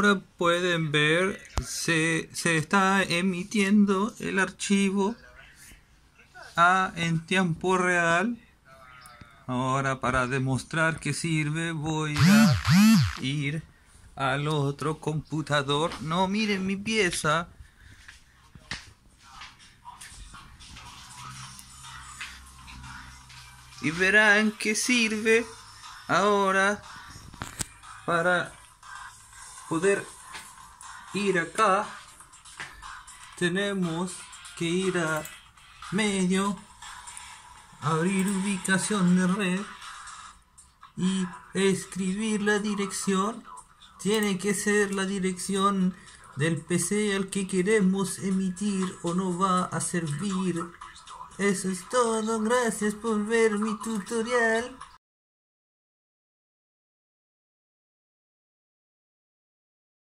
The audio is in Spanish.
ahora pueden ver, se está emitiendo el archivo en tiempo real. Ahora, para demostrar que sirve, voy a ir al otro computador. No, miren mi pieza. Y verán que sirve ahora para poder ir acá. Tenemos que ir a medio, abrir ubicación de red y escribir la dirección. Tiene que ser la dirección del PC al que queremos emitir o no va a servir. Eso es todo, gracias por ver mi tutorial.